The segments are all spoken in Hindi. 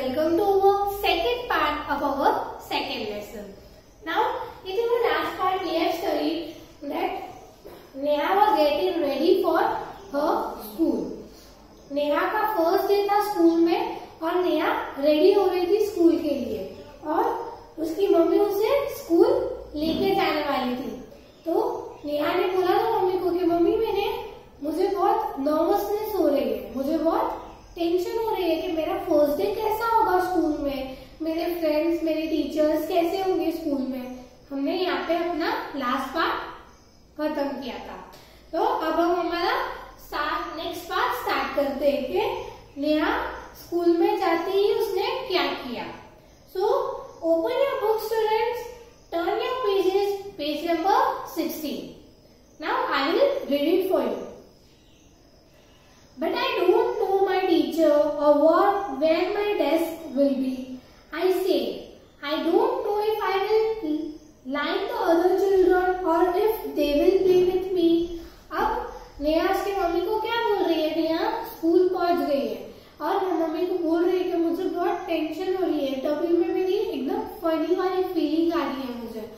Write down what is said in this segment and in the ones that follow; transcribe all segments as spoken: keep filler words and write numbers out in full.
welcome to our second part of our second lesson. Now, in the last part we have studied that Neha was getting ready for her school. Neha का फर्स्ट डे था स्कूल में और नेहा रेडी हो रही थी स्कूल के लिए और उसकी मम्मी उसे स्कूल लेके जाने वाली थी। तो नेहा ने बोला था मम्मी को कि मम्मी मैंने मुझे बहुत नर्वसनेस हो रही है, मुझे बहुत टेंशन हो रही है कि मेरा फर्स्ट डे कैसा होगा स्कूल में, मेरे फ्रेंड्स मेरे टीचर्स कैसे होंगे स्कूल में। हमने यहाँ पे अपना लास्ट पार्ट खत्म किया था। तो अब हम हमारा नेक्स्ट पार्ट स्टार्ट करते हैं कि नेहा स्कूल में जाते ही उसने क्या किया। So open your book students, turn your pages, page number sixteen. Now I will read it for you. But I don't know my teacher or what where my desk will be. I say, I don't know if I will like the other children or if they will play with me. अब नेहा उसकी मम्मी को क्या बोल रही है, नेहा स्कूल पहुंच गई है और वो मम्मी को बोल रही है कि मुझे बहुत टेंशन हो रही है, तभी में मेरी एकदम फनी वाली फीलिंग आ रही है, मुझे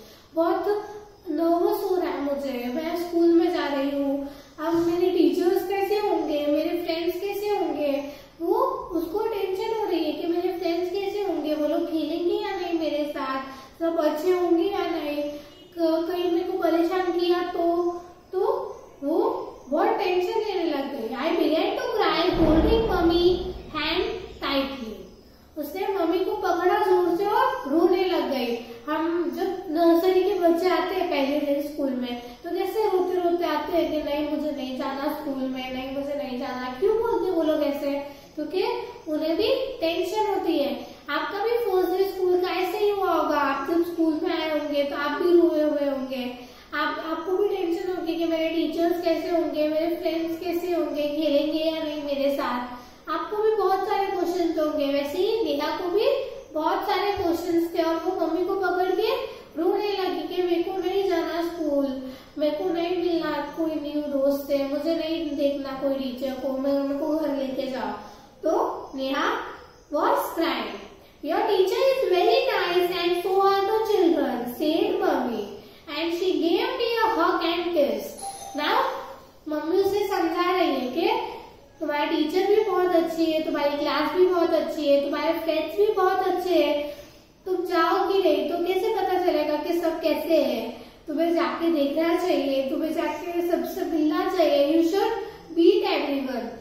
बहुत नर्वस हो रहा है, मुझे मैं स्कूल में जा रही हूँ, अब मेरे टीचर्स कैसे होंगे, मेरे फ्रेंड्स कैसे होंगे, वो उसको टेंशन हो रही है कि मेरे फ्रेंड्स कैसे होंगे, वो लोग खेलेंगे या नहीं मेरे साथ, सब अच्छे होंगे या नहीं, कहीं मेरे को परेशान किया तो तो वो बहुत टेंशन लेने लग गई। I began to cry holding mummy hand tightly. उसने मम्मी को पकड़ा जोर से और रोने लग गई। हम जब नर्सरी के बच्चे आते हैं पहले दिन स्कूल में तो कैसे रोते रोते आते हैं कि नहीं मुझे नहीं जाना स्कूल में, नहीं मुझे नहीं जाना। क्यों बोलते वो लोग ऐसे? क्योंकि उन्हें भी टेंशन होती है। आपका भी फर्स्ट डे स्कूल का ऐसे ही हुआ होगा, आप जब स्कूल में आए होंगे तो आप भी रोए हुए होंगे, आप आपको भी टेंशन होगी कि मेरे टीचर्स कैसे होंगे, मेरे फ्रेंड्स कैसे होंगे, खेलेंगे या नहीं मेरे साथ। आपको भी बहुत सारे क्वेश्चन होंगे। वैसे ही नेहा को भी बहुत सारे क्वेश्चंस थे और वो मम्मी को पकड़ के रोने लगी कि मेरे को नहीं जाना स्कूल, मेरे को नहीं मिलना कोई न्यू दोस्त से, मुझे नहीं देखना कोई टीचर को, मैं उनको घर लेके जाओ। तो Neha was crying. Your teacher is very nice and so are the children, said mommy, and she gave me a hug and kiss. Now mummy उसे समझा रही है कि तुम्हारी टीचर भी बहुत अच्छी है, तुम्हारी क्लास भी बहुत अच्छी है, तुम्हारे फ्रेंड्स भी बहुत अच्छे हैं, तुम जाओगी नहीं तो कैसे पता चलेगा कि सब कैसे है, तुम्हें जाके देखना चाहिए, तुम्हें जाके सबसे मिलना चाहिए, यू शुड मीट एवरीवन।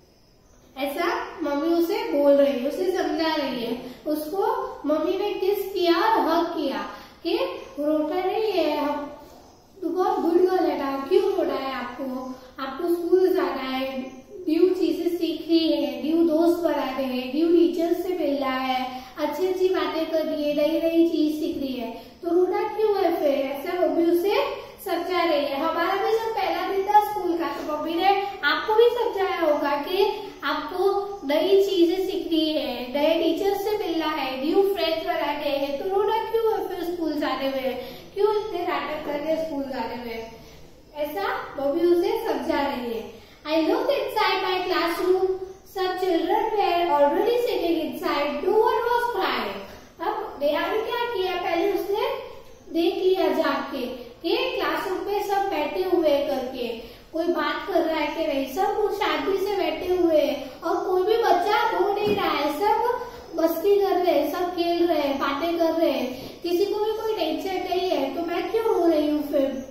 ऐसा मम्मी उसे बोल रही है, उसे समझा रही है। उसको मम्मी ने किस किया और हग किया कि रोता नहीं है, हम बहुत गुड गर्ल है, क्यों रोना है आपको, आपको स्कूल जाना है, न्यू चीजें सीख रही है, न्यू दोस्त बनाने हैं, न्यू टीचर्स से मिलना है, अच्छी अच्छी बातें कर रही है, नई नई चीज सीख रही है, तो रोना क्यों है फिर? ऐसा मम्मी उसे समझा रही है। हमारा भी जब पहला दिन था स्कूल का तो मम्मी ने आपको भी समझाया होगा कि आपको नई चीजें सीखनी है, नए टीचर्स से मिलना है, न्यू फ्रेंड्स बनाने हैं, तो रोना क्यों है फिर स्कूल जाने में, क्यों इतने नाटक कर रहे स्कूल जाने में? ऐसा मम्मी उसे समझा रही है। I looked inside my classroom. Some children were already sitting inside. No one was crying. अब नेहा ने क्या किया, पहले उसने देख लिया जाके कि क्लासरूम में सब बैठे हुए करके, कोई बात कर रहा है कि नहीं, सब शांति से बैठे हुए हैं और कोई भी बच्चा रो नहीं रहा है, सब मस्ती कर रहे हैं, सब खेल रहे हैं, बातें कर रहे हैं, किसी को भी कोई टेंशन नहीं है, तो मैं क्यों रो रही हूँ फिर,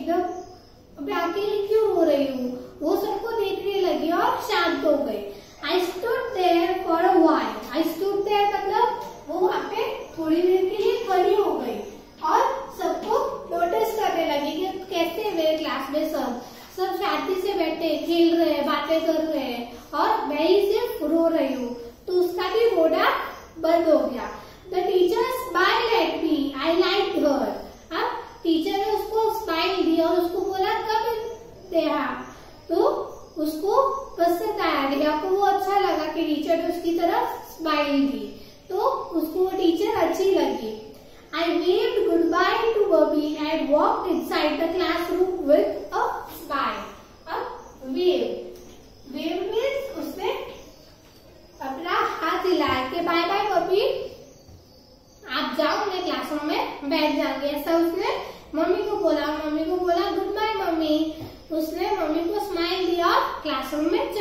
एकदम मैं अकेली क्यों रो रही हूँ? वो सबको देखने लगी और शांत हो गई। I stood there for a while. I stood there मतलब वो वहाँ पे थोड़ी देर के लिए खड़ी हो गई और सबको नोटिस करने लगी कि कैसे मेरे क्लास में सब सब शांति से बैठे खेल रहे हैं, बातें कर रहे हैं और मैं ही सिर्फ रो रही हूँ। तो उसका भी रोना बंद हो गया। The teacher smile at me, I like her. अब टीचर ने उसको स्माइल दिया और उसको बोला कम इन नेहा, तो उसको पसंद आया, नेहा को वो अच्छा लगा कि टीचर ने उसकी तरफ स्माइल दी, तो उसको वो टीचर अच्छी लगी। I waved goodbye to Bobby and walked inside the classroom with a smile. अब वेव वेव मीन्स उसने अपना हाथ हिलाया कि बाय बाय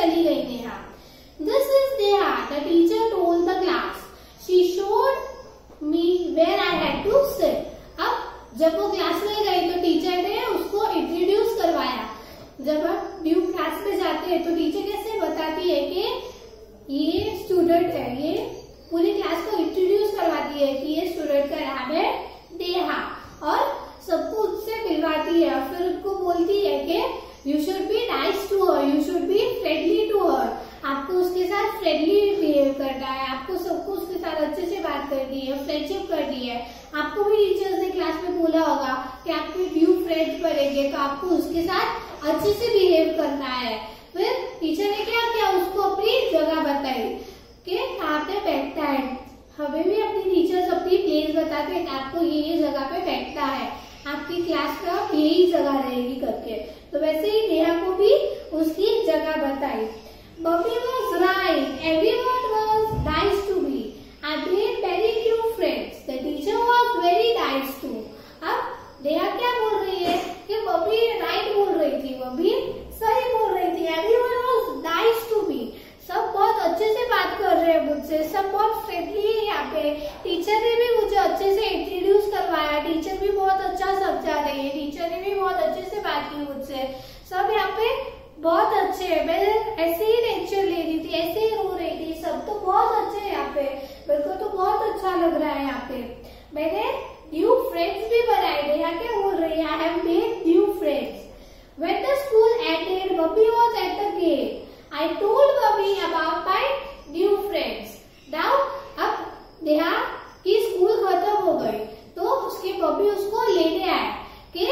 चली गई Neha. This is Neha, the teacher told the class, she showed me where I had to sit. अब जब वो क्लास में गई तो टीचर ने उसको इंट्रोड्यूस करवाया। जब आप न्यू क्लास में जाते हैं तो टीचर कैसे बताती है कि ये स्टूडेंट है, ये पूरी क्लास को इंट्रोड्यूस करवाती है कि ये स्टूडेंट का नाम है नेहा, और सबको उससे मिलवाती है। फिर उनको बोलती है कि you should be nice to her, you should be friendly to her. आपको उसके साथ फ्रेंडली बिहेव करना है, आपको सबको उसके साथ अच्छे से बात करनी है, फ्रेंडशिप करनी है। आपको भी टीचर्स ने क्लास में बोला होगा कि आपके न्यू फ्रेंड्स बनेंगे तो आपको उसके साथ अच्छे से बिहेव करना है। फिर टीचर ने क्या किया, उसको अपनी जगह बताई कि कहाँ पे बैठता है। हमें भी अपनी टीचर्स अपनी प्लेस बताते हैं कि आपको ये ये जगह पे बैठना है, आपकी क्लास का यही जगह रहेगी करके। तो वैसे ही नेहा को भी उसकी जगह बताई। Bobby was right. Everyone was nice to me. I made many new friends. The teacher was very nice too. अब नेहा क्या बोल रही है कि बॉबी राइट बोल रही थी, बॉबी सही बोल रही थी। Everyone was nice to me. सब बहुत अच्छे से बात कर रहे हैं मुझसे, सब बहुत फ्रेंडली है यहाँ पे। टीचर ने भी मुझे अच्छे से इंट्रोड्यूस करवाया, टीचर भी बहुत अच्छा समझा रही है, टीचर ने भी बहुत अच्छे से बात की मुझसे। सब यहाँ पे बहुत अच्छे है। मैं ऐसे ही लेक्चर ले रही थी, ऐसे ही रो रही थी, सब तो बहुत अच्छे है यहाँ पे। मेरे को तो बहुत अच्छा लग रहा है यहाँ पे। मैंने न्यू फ्रेंड्स भी बनाए। नेहा क्या बोल रही है, I have made new friends. When the school ended, Bobby was at the gate. I told Bobby about my new friends. Now, अब नेहा की स्कूल खत्म हो गई तो उसके बॉबी उसको लेने आए कि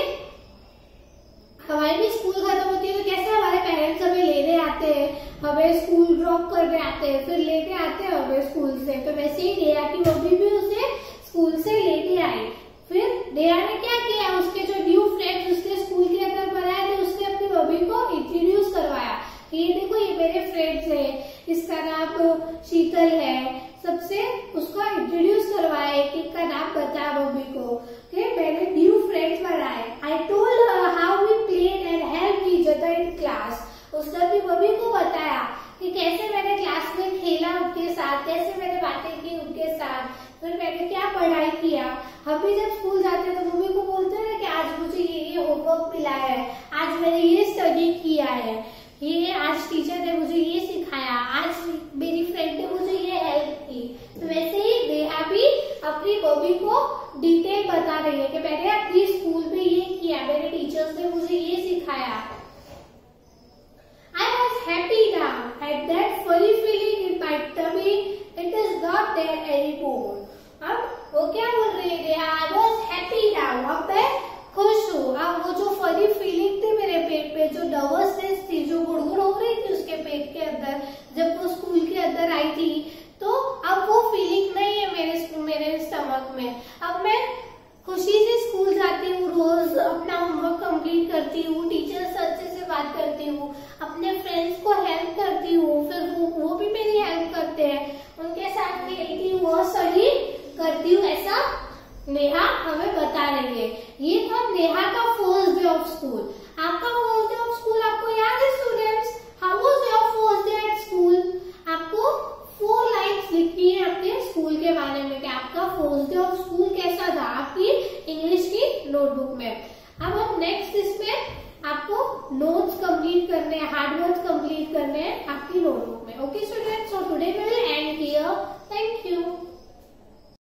हमारी भी स्कूल खत्म होती है तो कैसे हमारे पेरेंट्स हमें लेने आते हैं, हमें स्कूल ड्रॉप करने आते हैं, फिर लेने आते हैं हमें स्कूल से। तो वैसे ही नेहा की बॉबी भी उसे स्कूल से लेने आई। फिर नेहा ने क्या किया, उसके जो न्यू फ्रेंड्स उसके स्कूल के अंदर बनाए थे उसने अपनी बॉबी को इंट्रोड्यूस करवाया कि ये देखो ये मेरे फ्रेंड्स है, इसका नाम शीतल है। सबसे उसको इंट्रोड्यूस करवाया, एक एक का नाम बताया बॉबी को कि मैंने न्यू फ्रेंड्स बनाए। I told her how we played and help each other in class. उसने अपनी बॉबी को बताया कि कैसे मैंने क्लास में खेला उनके साथ, कैसे मैंने बातें की उनके साथ, फिर मैंने क्या पढ़ाई किया। हम भी जब स्कूल जाते हैं तो मम्मी को बोलते हैं कि आज मुझे ये ये होमवर्क मिला है, आज मैंने ये स्टडी किया है, ये आज टीचर ने मुझे ये सिखाया, आज मेरी फ्रेंड ने मुझे ये हेल्प की। तो वैसे ही नेहा भी अपनी बॉबी को डिटेल बता रही है कि मैंने अपनी स्कूल में ये किया, मेरे टीचर्स ने मुझे ये सिखाया। I was happy now at that furry feeling in my tummy. It is not there anymore. अब वो क्या बोल रही है Neha, I was happy now. अब मैं खुश हूँ। अब वो जो फनी फीलिंग थी मेरे पेट में, जो नर्वसनेस थी, जो गुड़गुड़ हो रही थी उसके पेट के अंदर जब वो स्कूल के अंदर आई थी, तो अब वो फीलिंग नहीं है मेरे मेरे स्टमक में। अब मैं खुशी से स्कूल जाती हूँ, रोज अपना होमवर्क कंप्लीट करती हूँ, टीचर से अच्छे से बात करती हूँ, अपने फ्रेंड्स को हेल्प करती हूँ, फिर वो वो भी मेरी हेल्प करते हैं, उनके साथ खेलती हूँ, वो सही करती हूँ। ऐसा नेहा हमें बता रही है। ये था नेहा का फर्स्ट डे ऑफ स्कूल। आपका फर्स्ट डे ऑफ स्कूल आपको याद है students? How was your first day at school? आपको फोर लाइन्स लिखनी है अपने स्कूल के बारे में कि आपका फर्स्ट डे ऑफ स्कूल कैसा था आपकी इंग्लिश की नोटबुक में। अब हम नेक्स्ट इसमें आपको नोट्स कंप्लीट करने हैं, हार्ड वर्क कंप्लीट करने हैं।